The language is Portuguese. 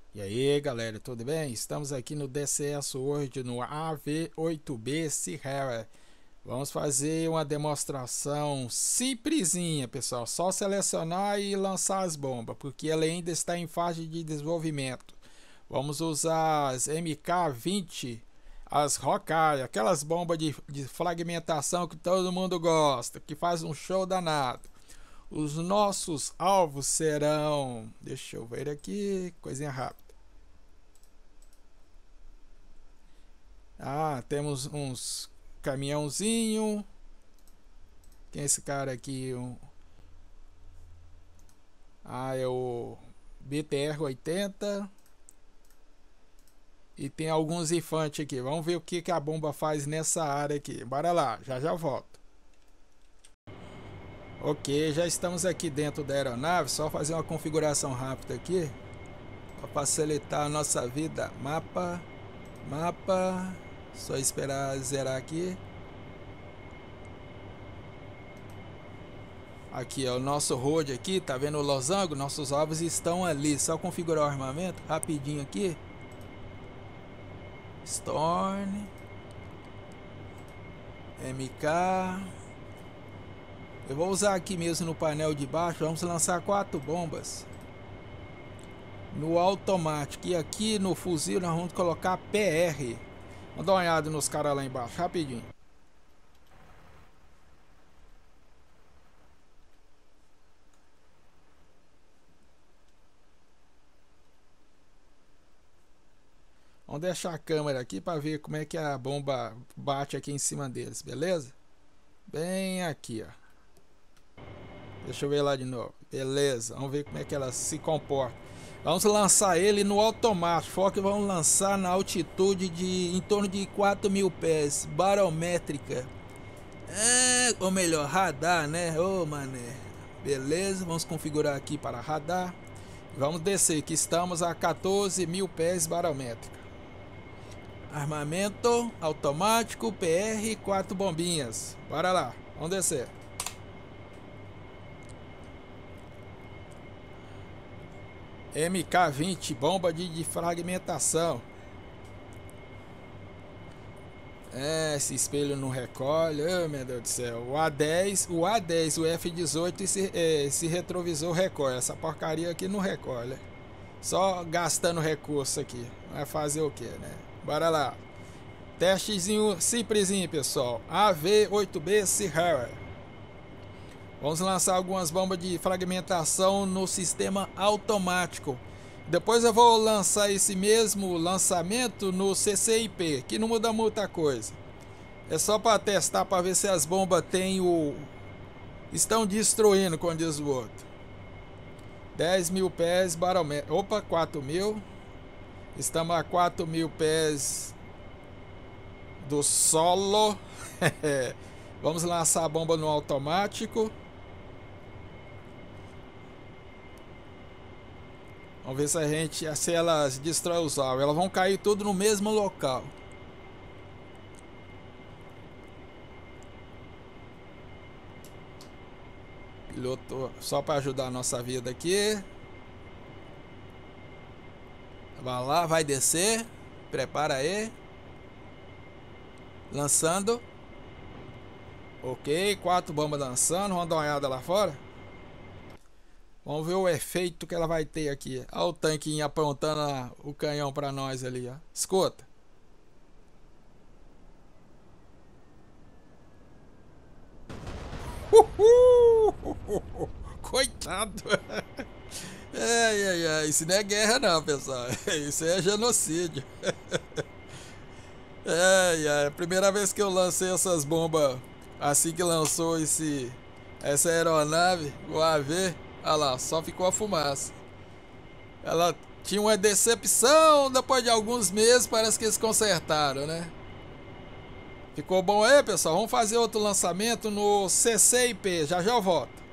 E aí galera, tudo bem? Estamos aqui no DCS World no AV8B Sierra. Vamos fazer uma demonstração simplesinha, pessoal. Só selecionar e lançar as bombas, porque ela ainda está em fase de desenvolvimento. Vamos usar as MK20, as Hawkeye, aquelas bombas de fragmentação que todo mundo gosta, que faz um show danado. Os nossos alvos serão... Deixa eu ver aqui, coisinha rápida. Temos uns caminhãozinho. Quem é esse cara aqui? É o BTR-80. E tem alguns infantes aqui. Vamos ver o que a bomba faz nessa área aqui. Bora lá, já volto. Ok, já estamos aqui dentro da aeronave. Só fazer uma configuração rápida aqui para facilitar a nossa vida. Mapa. Só esperar zerar aqui. Aqui é o nosso road aqui, tá vendo o losango? Nossos alvos estão ali. Só configurar o armamento rapidinho aqui. Storm, MK. Eu vou usar aqui mesmo no painel de baixo. Vamos lançar 4 bombas no automático. E aqui no fuzil nós vamos colocar PR. Vamos dar uma olhada nos caras lá embaixo, rapidinho. Vamos deixar a câmera aqui para ver como é que a bomba bate aqui em cima deles, beleza? Bem aqui, ó. Deixa eu ver lá de novo. Beleza, vamos ver como é que ela se comporta. Vamos lançar ele no automático. Foca que vamos lançar na altitude de em torno de 4.000 pés. Barométrica. Ou melhor, radar, né? Ô, mané. Beleza, vamos configurar aqui para radar. Vamos descer, que estamos a 14.000 pés barométrica. Armamento automático, PR, 4 bombinhas. Bora lá, vamos descer. MK20, bomba de fragmentação. Esse espelho não recolhe. Oh, meu Deus do céu. O A10, o F18 esse retrovisor recolhe. Essa porcaria aqui não recolhe. Só gastando recurso aqui. Vai fazer o que, né? Bora lá. Testezinho simplesinho, pessoal. AV8B Sierra. Vamos lançar algumas bombas de fragmentação no sistema automático. Depois eu vou lançar esse mesmo lançamento no CCIP, que não muda muita coisa. É só para testar, para ver se as bombas estão destruindo, como diz o outro. 10.000 pés barométrico. Opa, 4.000. Estamos a 4.000 pés do solo. Vamos lançar a bomba no automático. Vamos ver se elas destroem os alvos. Elas vão cair tudo no mesmo local. Piloto só para ajudar a nossa vida aqui. Vai lá, vai descer. Prepara aí. Lançando. Ok, 4 bombas lançando. Vamos dar uma olhada lá fora. Vamos ver o efeito que ela vai ter aqui. Olha o tanquinho apontando o canhão para nós ali, ó. Escuta. Coitado. Isso não é guerra não, pessoal. Isso é genocídio. A primeira vez que eu lancei essas bombas, assim que lançou essa aeronave, o AV, olha lá, só ficou a fumaça. Ela tinha uma decepção, depois de alguns meses parece que eles consertaram, né? Ficou bom aí, pessoal? Vamos fazer outro lançamento no CCIP, já eu volto.